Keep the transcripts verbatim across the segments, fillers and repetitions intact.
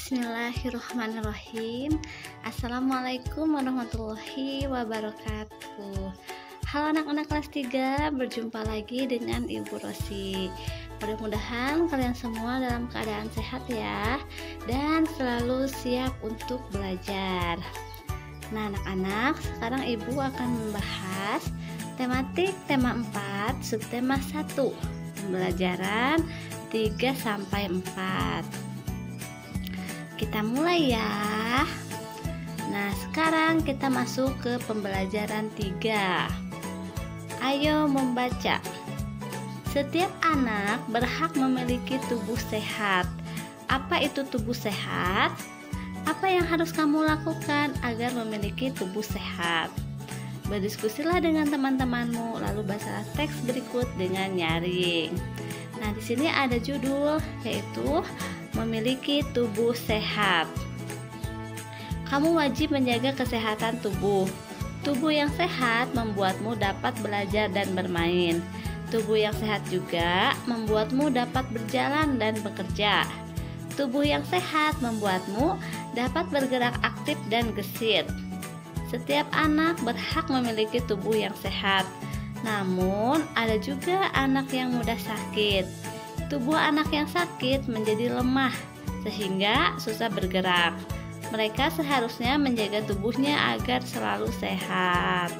Bismillahirrahmanirrahim. Assalamualaikum warahmatullahi wabarakatuh. Halo anak-anak kelas tiga, berjumpa lagi dengan Ibu Rosi. Mudah-mudahan kalian semua dalam keadaan sehat ya, dan selalu siap untuk belajar. Nah anak-anak, sekarang Ibu akan membahas tematik tema empat, subtema satu, pembelajaran tiga sampai empat. Kita mulai ya. Nah sekarang kita masuk ke pembelajaran tiga. Ayo membaca. Setiap anak berhak memiliki tubuh sehat. Apa itu tubuh sehat? Apa yang harus kamu lakukan agar memiliki tubuh sehat? Berdiskusilah dengan teman-temanmu, lalu bacalah teks berikut dengan nyaring. Nah di sini ada judul, yaitu memiliki tubuh sehat. Kamu wajib menjaga kesehatan tubuh. Tubuh yang sehat membuatmu dapat belajar dan bermain. Tubuh yang sehat juga membuatmu dapat berjalan dan bekerja. Tubuh yang sehat membuatmu dapat bergerak aktif dan gesit. Setiap anak berhak memiliki tubuh yang sehat. Namun, ada juga anak yang mudah sakit. Tubuh anak yang sakit menjadi lemah sehingga susah bergerak. Mereka seharusnya menjaga tubuhnya agar selalu sehat.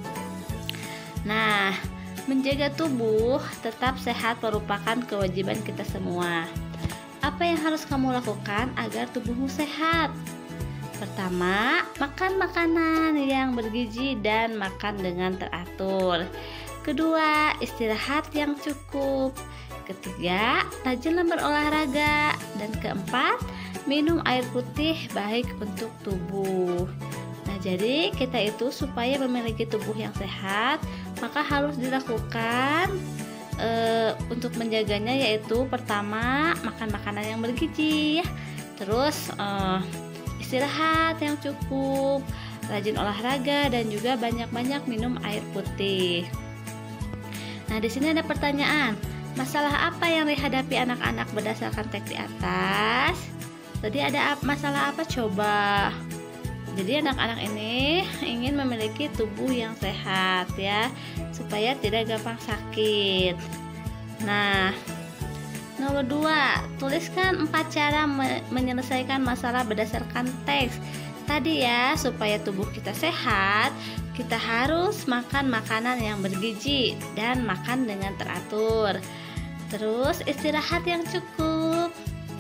Nah, menjaga tubuh tetap sehat merupakan kewajiban kita semua. Apa yang harus kamu lakukan agar tubuhmu sehat? Pertama, makan makanan yang bergizi dan makan dengan teratur. Kedua, istirahat yang cukup. Ketiga, rajinlah berolahraga. Dan keempat, minum air putih baik untuk tubuh. Nah, jadi kita itu supaya memiliki tubuh yang sehat, maka harus dilakukan e, untuk menjaganya, yaitu pertama, makan makanan yang bergizi, terus e, istirahat yang cukup, rajin olahraga, dan juga banyak-banyak minum air putih. Nah, di sini ada pertanyaan. Masalah apa yang dihadapi anak-anak berdasarkan teks di atas? Tadi ada masalah apa coba? Jadi anak-anak ini ingin memiliki tubuh yang sehat ya, supaya tidak gampang sakit. Nah, nomor dua, tuliskan empat cara me- menyelesaikan masalah berdasarkan teks. Tadi ya, supaya tubuh kita sehat, kita harus makan makanan yang bergizi dan makan dengan teratur. Terus istirahat yang cukup,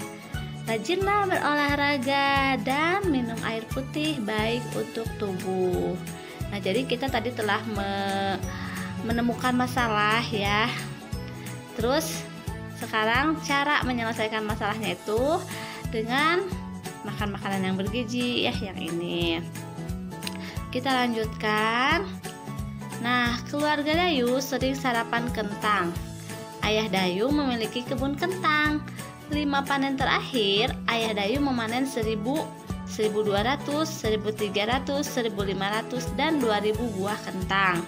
rajinlah berolahraga, dan minum air putih baik untuk tubuh. Nah jadi kita tadi telah me- menemukan masalah ya. Terus sekarang cara menyelesaikan masalahnya itu dengan makan makanan yang bergizi ya, yang ini. Kita lanjutkan. Nah, keluarga Dayu sering sarapan kentang. Ayah Dayu memiliki kebun kentang. Lima panen terakhir, Ayah Dayu memanen seribu, seribu dua ratus, seribu tiga ratus, seribu lima ratus, dan dua ribu buah kentang.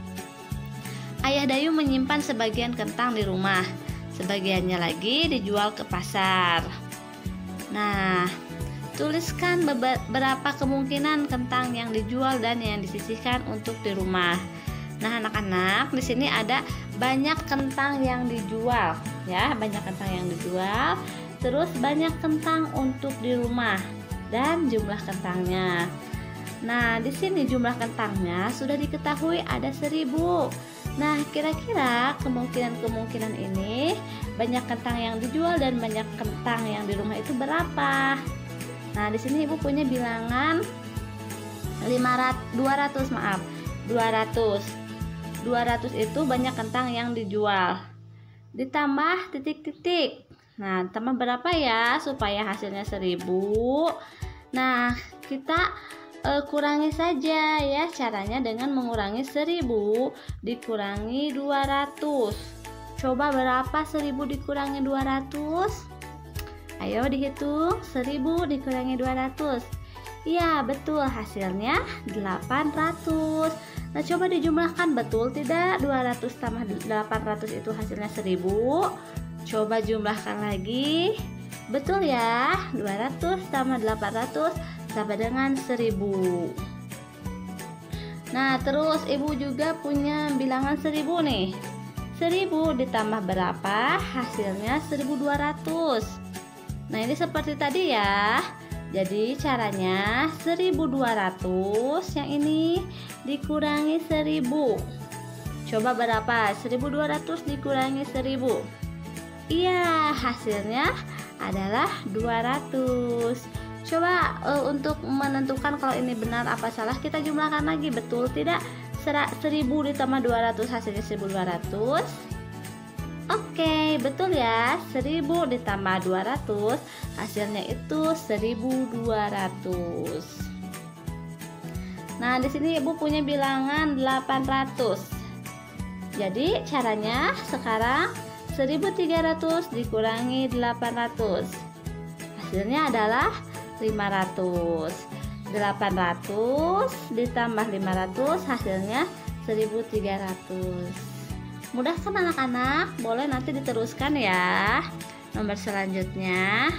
Ayah Dayu menyimpan sebagian kentang di rumah, sebagiannya lagi dijual ke pasar. Nah, tuliskan beberapa kemungkinan kentang yang dijual dan yang disisihkan untuk di rumah. Nah, anak-anak, di sini ada banyak kentang yang dijual, ya, banyak kentang yang dijual. Terus banyak kentang untuk di rumah dan jumlah kentangnya. Nah, di sini jumlah kentangnya sudah diketahui ada seribu. Nah, kira-kira kemungkinan-kemungkinan ini banyak kentang yang dijual dan banyak kentang yang di rumah itu berapa? Nah, di sini Ibu punya bilangan lima ratus, dua ratus, maaf, dua ratus. dua ratus itu banyak kentang yang dijual. Ditambah titik-titik. Nah, tambah berapa ya supaya hasilnya seribu? Nah, kita e, kurangi saja ya. Caranya dengan mengurangi seribu dikurangi dua ratus. Coba berapa seribu dikurangi dua ratus? Ayo dihitung. seribu dikurangi dua ratus. Iya, betul, hasilnya delapan ratus. Nah, coba dijumlahkan, betul tidak? dua ratus tambah delapan ratus itu hasilnya seribu. Coba jumlahkan lagi. Betul ya, dua ratus tambah delapan ratus sama dengan seribu. Nah, terus ibu juga punya bilangan seribu nih. seribu ditambah berapa? Hasilnya seribu dua ratus. Nah, ini seperti tadi ya. Jadi caranya seribu dua ratus yang ini dikurangi seribu. Coba berapa? seribu dua ratus dikurangi seribu. Iya, hasilnya adalah dua ratus. Coba uh, untuk menentukan kalau ini benar apa salah, kita jumlahkan lagi, betul tidak? seribu ditambah dua ratus hasilnya seribu dua ratus. Oke, betul ya. seribu ditambah dua ratus hasilnya itu seribu dua ratus. Nah, di sini Ibu punya bilangan delapan ratus. Jadi caranya sekarang seribu tiga ratus dikurangi delapan ratus. Hasilnya adalah lima ratus. delapan ratus ditambah lima ratus hasilnya seribu tiga ratus. Mudah kan anak-anak? Boleh nanti diteruskan ya nomor selanjutnya.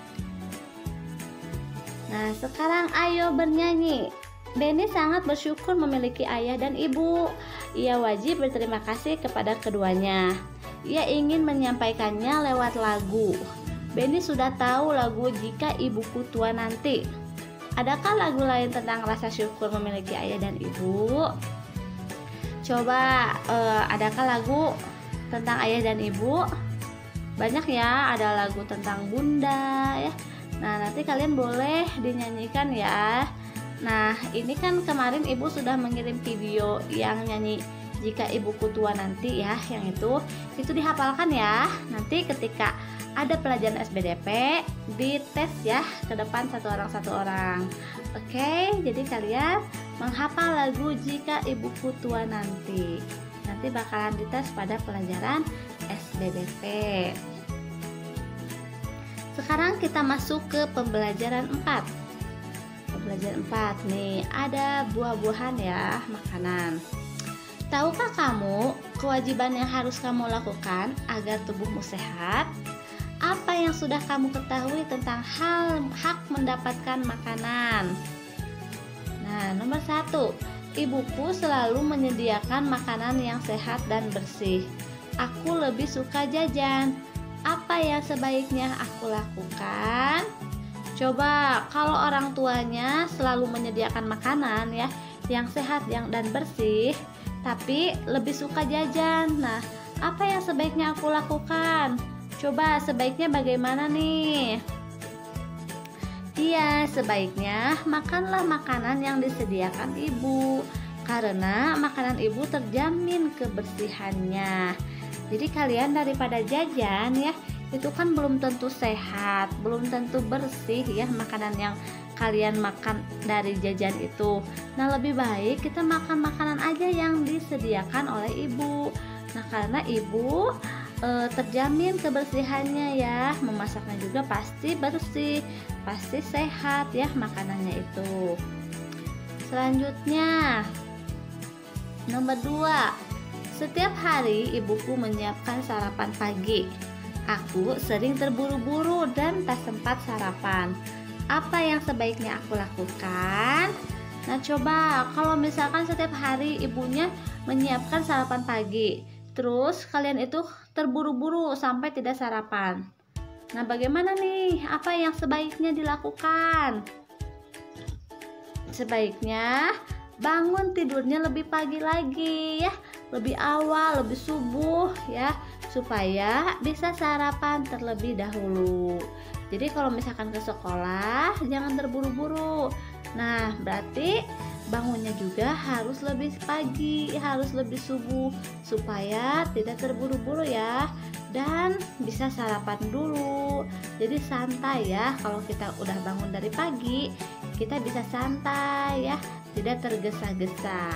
Nah, sekarang ayo bernyanyi. Benny sangat bersyukur memiliki ayah dan ibu. Ia wajib berterima kasih kepada keduanya. Ia ingin menyampaikannya lewat lagu. Benny sudah tahu lagu Jika Ibuku Tua Nanti. Adakah lagu lain tentang rasa syukur memiliki ayah dan ibu? Coba, eh, adakah lagu tentang ayah dan ibu? Banyak ya, ada lagu tentang bunda ya. Nah, nanti kalian boleh dinyanyikan ya. Nah, ini kan kemarin ibu sudah mengirim video yang nyanyi Jika Ibuku Tua Nanti ya, yang itu itu dihafalkan ya. Nanti ketika ada pelajaran S B D P, dites ya ke depan satu orang satu orang. Oke, jadi kalian menghafal lagu Jika Ibuku Tua Nanti. Nanti bakalan dites pada pelajaran S B D P. Sekarang kita masuk ke pembelajaran empat. Pembelajaran empat nih, ada buah-buahan ya, makanan. Tahukah kamu kewajiban yang harus kamu lakukan agar tubuhmu sehat? Apa yang sudah kamu ketahui tentang hal hak mendapatkan makanan? Nah, nomor satu, ibuku selalu menyediakan makanan yang sehat dan bersih. Aku lebih suka jajan. Apa yang sebaiknya aku lakukan? Coba kalau orang tuanya selalu menyediakan makanan ya yang sehat yang dan bersih, tapi lebih suka jajan. Nah, apa yang sebaiknya aku lakukan? Coba sebaiknya bagaimana nih? Iya, sebaiknya makanlah makanan yang disediakan ibu, karena makanan ibu terjamin kebersihannya. Jadi kalian daripada jajan ya, itu kan belum tentu sehat, belum tentu bersih ya makanan yang kalian makan dari jajan itu. Nah, lebih baik kita makan makanan aja yang disediakan oleh ibu. Nah, karena ibu e, terjamin kebersihannya ya, memasaknya juga pasti bersih, pasti sehat ya makanannya itu. Selanjutnya nomor dua, setiap hari ibuku menyiapkan sarapan pagi. Aku sering terburu-buru dan tak sempat sarapan. Apa yang sebaiknya aku lakukan? Nah, coba kalau misalkan setiap hari ibunya menyiapkan sarapan pagi, terus kalian itu terburu-buru sampai tidak sarapan. Nah, bagaimana nih? Apa yang sebaiknya dilakukan? Sebaiknya bangun tidurnya lebih pagi lagi ya, lebih awal, lebih subuh ya, supaya bisa sarapan terlebih dahulu. Jadi kalau misalkan ke sekolah jangan terburu-buru. Nah, berarti bangunnya juga harus lebih pagi, harus lebih subuh, supaya tidak terburu-buru ya, dan bisa sarapan dulu. Jadi santai ya, kalau kita udah bangun dari pagi kita bisa santai ya, tidak tergesa-gesa.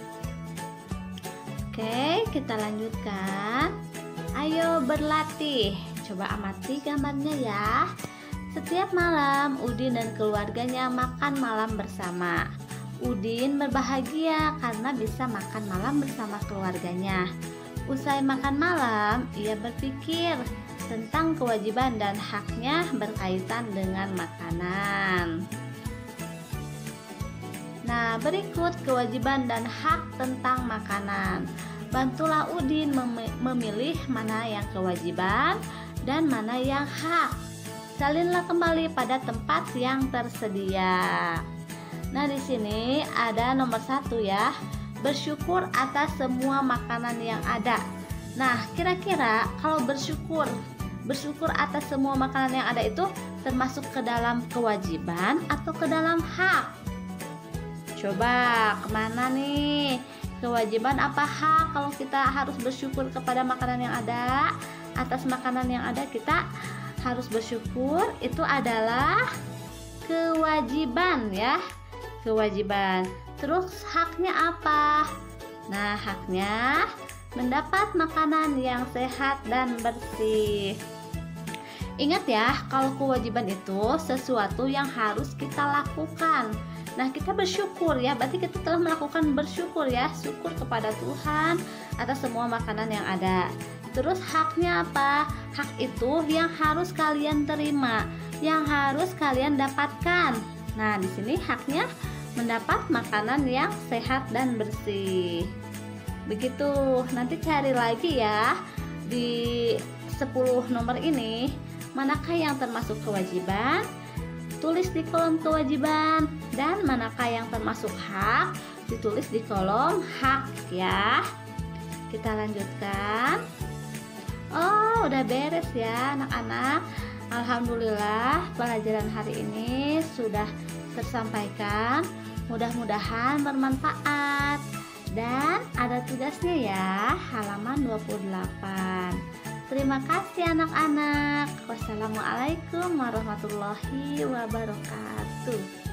Oke, kita lanjutkan. Ayo berlatih. Coba amati gambarnya ya. Setiap malam Udin dan keluarganya makan malam bersama. Udin berbahagia karena bisa makan malam bersama keluarganya. Usai makan malam, ia berpikir, tentang kewajiban dan haknya berkaitan dengan makanan. Nah, berikut kewajiban dan hak tentang makanan. Bantulah Udin mem- memilih mana yang kewajiban dan mana yang hak. Salinlah kembali pada tempat yang tersedia. Nah, di sini ada nomor satu ya, bersyukur atas semua makanan yang ada. Nah, kira-kira kalau bersyukur, bersyukur atas semua makanan yang ada itu termasuk ke dalam kewajiban atau ke dalam hak? Coba kemana nih? Kewajiban apa hak kalau kita harus bersyukur kepada makanan yang ada? Atas makanan yang ada kita harus bersyukur, itu adalah kewajiban ya. Kewajiban. Terus haknya apa? Nah, haknya mendapat makanan yang sehat dan bersih. Ingat ya, kalau kewajiban itu sesuatu yang harus kita lakukan. Nah, kita bersyukur ya, berarti kita telah melakukan bersyukur ya, syukur kepada Tuhan atas semua makanan yang ada. Terus haknya apa? Hak itu yang harus kalian terima, yang harus kalian dapatkan. Nah, di sini haknya mendapat makanan yang sehat dan bersih. Begitu, nanti cari lagi ya di sepuluh nomor ini, manakah yang termasuk kewajiban? Tulis di kolom kewajiban, dan manakah yang termasuk hak, ditulis di kolom hak ya. Kita lanjutkan. Oh, udah beres ya anak-anak. Alhamdulillah pelajaran hari ini sudah tersampaikan. Mudah-mudahan bermanfaat. Dan ada tugasnya ya, halaman dua puluh delapan. Terima kasih anak-anak. Wassalamualaikum warahmatullahi wabarakatuh.